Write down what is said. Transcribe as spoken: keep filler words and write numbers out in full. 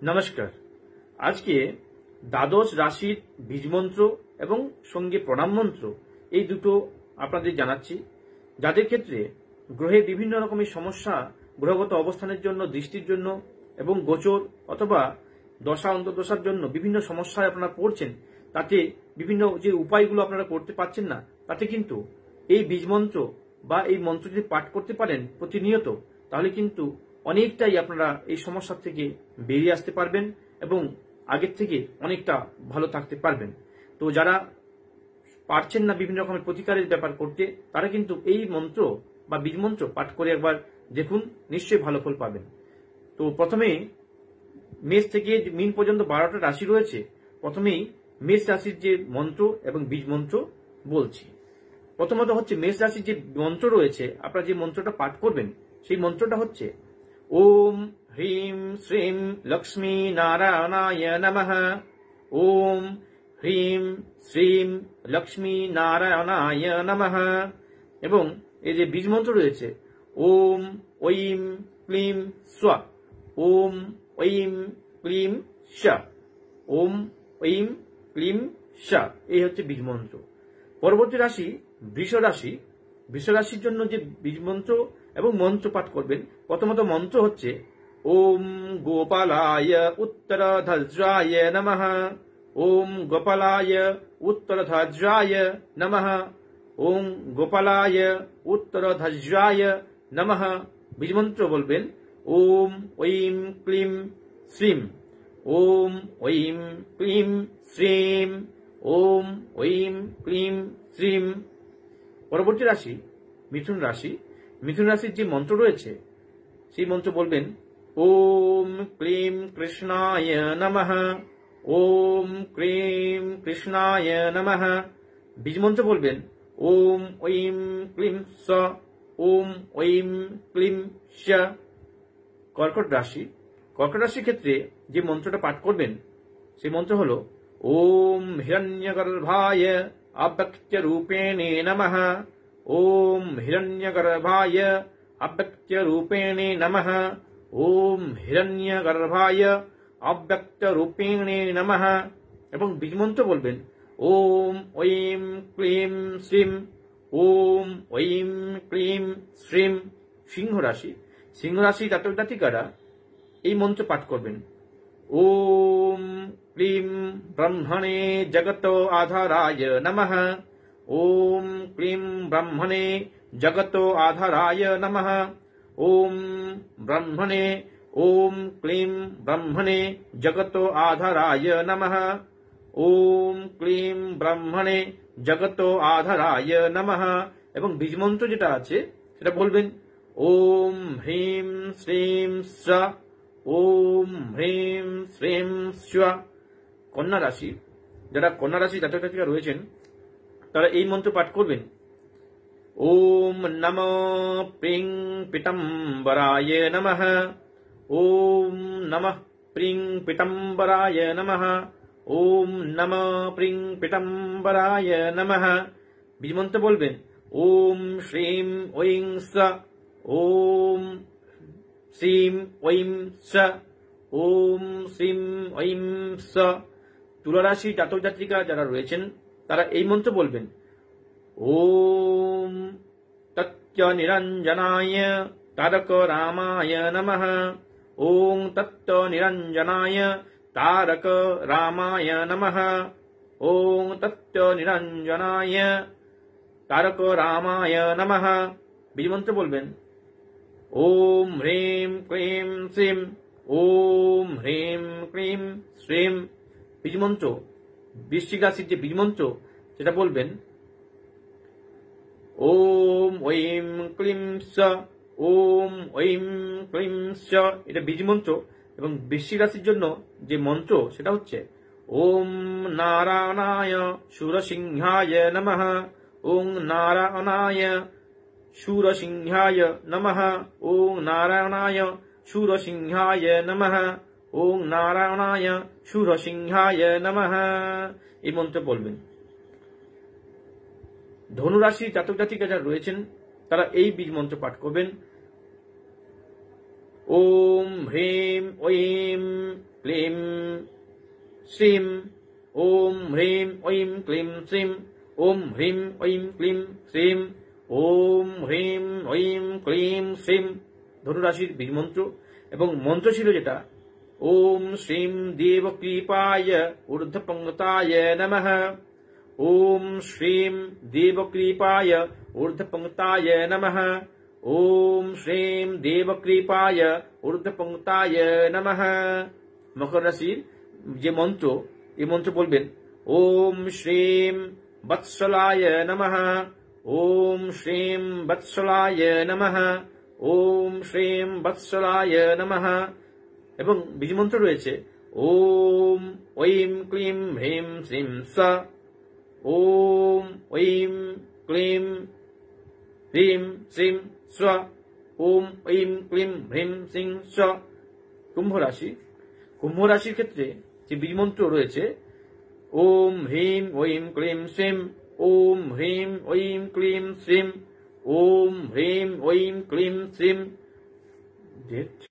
নমস্কার। আজকে দ্বাদশ রাশির বীজমন্ত্র এবং সঙ্গে প্রণাম মন্ত্র এই দুটো আপনাদের জানাচ্ছি, যাদের ক্ষেত্রে গ্রহের বিভিন্ন রকমের সমস্যা গ্রহগত অবস্থানের জন্য, দৃষ্টির জন্য এবং গোচর অথবা দশা অন্তর্দশার জন্য বিভিন্ন সমস্যায় আপনারা পড়ছেন, তাতে বিভিন্ন যে উপায়গুলো আপনারা করতে পারছেন না, তাতে কিন্তু এই বীজমন্ত্র বা এই মন্ত্র যদি পাঠ করতে পারেন প্রতিনিয়ত, তাহলে কিন্তু অনেকটাই আপনারা এই সমস্যা থেকে বেরিয়ে আসতে পারবেন এবং আগের থেকে অনেকটা ভালো থাকতে পারবেন। তো যারা পারছেন না বিভিন্ন রকমের প্রতিকারের ব্যাপার করতে, তারা কিন্তু এই মন্ত্র বা বীজমন্ত্র পাঠ করে একবার দেখুন, নিশ্চয়ই ভালো ফল পাবেন। তো প্রথমে মেষ থেকে মিন পর্যন্ত বারোটা রাশি রয়েছে। প্রথমেই মেষ রাশির যে মন্ত্র এবং বীজ মন্ত্র বলছি। প্রথমত হচ্ছে মেষ রাশির যে মন্ত্র রয়েছে, আপনারা যে মন্ত্রটা পাঠ করবেন সেই মন্ত্রটা হচ্ছে ওম হ্রিম শ্রীম লক্ষ্মী নারায়ণায় নমঃ। ওম হ্রিম শ্রীম লক্ষ্মী নারায়ণায় নমঃ। এবং এই যে বীজ মন্ত্র রয়েছে ওম ঐম ক্লিম স্বা। ওম ঐম ক্লিম শা। ওম ঐম ক্লিম শা। এই হচ্ছে বীজ মন্ত্র। পরবর্তী রাশি বৃষ রাশি। বৃষ রাশির জন্য যে বীজ মন্ত্র এবং মন্ত্র পাঠ করবেন, প্রথমত মন্ত্র হচ্ছে ওম গোপালায় উত্তরধ্বজায় নমঃ। ওম গোপালায় উত্তরধ্বজায় নমঃ। ওম গোপালায় উত্তরধ্বজায় নমঃ। বীজমন্ত্র বলবেন ওম ঐম ক্লিম শ্রীম। ওম ঐম ক্লিম শ্রীম। ওম ঐম ক্লিম শ্রীম। পরবর্তী রাশি মিথুন রাশি। মিথুন রাশির যে মন্ত্র রয়েছে সেই মন্ত্র বলবেন ওম ক্লিম কৃষ্ণায় নমঃ। ওম ক্লিম কৃষ্ণায় নমঃ। বীজমন্ত্র বলবেন ওম ঐম ক্লিম স। ওম ঐম ক্লিম শ। কর্কট রাশি। কর্কট রাশির ক্ষেত্রে যে মন্ত্রটা পাঠ করবেন সেই মন্ত্র হল ওম হিরণ্যগর্ভায় অব্যক্ত রূপেণে নমঃ। ওম হিরণ্যগর্ভায় অব্যক্ত রূপেণে নমঃ। ওম হিরণ্যগর্ভায় অব্যক্ত রূপেণে নমঃ। এবং বীজমন্ত্র বলবেন ওম ঐম ক্লিম শ্রীম। ওম ঐম ক্লিম শ্রীম। সিংহ রাশি। সিংহ রাশি জাতক জাতিকারা এই মন্ত্র পাঠ করবেন ওম ক্লিম ব্রহ্মণে জগত আধারায় নমঃ। ওম ক্লিম ব্রহ্মণে জগত আধারায় নমঃ। ওম ব্রহ্মণে ওম ক্লিম ব্রহ্মণে জগত আধারায় নমঃ। ওম ক্লিম ব্রহ্মণে জগত আধারায় নমঃ। এবং বীজমন্ত্র যেটা আছে সেটা বলবেন ওম হ্রিম শ্রীম স্বা। ওম হ্রিম শ্রীম স্বা। কন্যা রাশি। যারা কন্যা রাশি জাতক জাতিকা রয়েছেন তারা এই মন্ত্র পাঠ করবেন ওম নমো প্রিং পীতাম্বরায় নমঃ। ওম নমঃ প্রিং পীতাম্বরায় নমঃ। ওম নমঃ প্রিং পীতাম্বরায় নমঃ। বীজমন্ত্র বলবেন ওম শ্রীম ঐং স। ওম শ্রীম ঐং স। ওম শ্রীম ঐং স। তুলা রাশি জাতক জাতিকা যারা রয়েছেন তারা এই মন্ত্র বলবেন ওম তত্য নিরঞ্জনায় তারক রামায় নমঃ। ওম তত্ত নিরঞ্জনায় তারক রামায় নমঃ। ওম তত্ত নিরঞ্জনায় তারক রামায় নমঃ। বীজমন্ত্র বলবেন ওম হ্রিম ক্লিম শ্রীম। ওম হ্রিম ক্লিম শ্রীম। বীজমন্ত্র বৃশ্চিক রাশির যে বীজমন্ত্র সেটা বলবেন ওম ঐম ক্লিম স। ওম ঐম ক্লিম স। এটা বীজমন্ত্র। এবং বৃশ্চিক রাশির জন্য যে মন্ত্র সেটা হচ্ছে ওম নারায়ণায় শূরসিংহায় নমঃ। ওম নারায়ণায় শূরসিংহায় নমঃ। ওম নারায়ণায় শূরসিংহায় নমঃ। ওম নারায়ণায় শূরসিংহায় নমঃ। এই মন্ত্র বলবেন। ধনুরাশি জাতক জাতিকা যারা রয়েছেন তারা এই বীজ মন্ত্র পাঠ করবেন ওম হ্রিম ঐম ক্লিম শ্রীম। ওম হ্রিম ঐম ক্লিম শ্রীম। ওম হ্রিম ঐম ক্লিম শ্রীম। ওম হ্রিম ঐম ক্লিম শ্রীম। ধনুরাশির বীজ মন্ত্র এবং মন্ত্র ছিল যেটা ওম শ্রীম দেবকৃপায় ঊর্ধ্বপঙ্গতায় নমঃ। ওম শ্রীম দেবকৃপায় ঊর্ধ্বপঙ্গতায় নমঃ। ওম শ্রীম দেবকৃপায় ঊর্ধ্বপঙ্গতায় নমঃ। মকর রাশির যে মন্ত্র, এই মন্ত্র বলবেন ওম শ্রীম বৎসলায় নমঃ। ওম শ্রীম বৎসলায় নমঃ। ওম শ্রীম বৎসলায় নমঃ। এবং বীজমন্ত্র রয়েছে ওম ঐম ক্লিম হ্রিম শ্রীম স। ওম ঐম ক্লিম হ্রিম শ্রীম স্ব। ওম ঐম ক্লিম হ্রিম শ্রীম স। কুম্ভ রাশি, কুম্ভ রাশির ক্ষেত্রে যে বীজমন্ত্র রয়েছে ওম হ্রিম ঐম ক্লিম শ্রীম। ওম হ্রিম ঐম ক্লিম শ্রীম। ওম হ্রিম ঐম ক্লিম শ্রীম।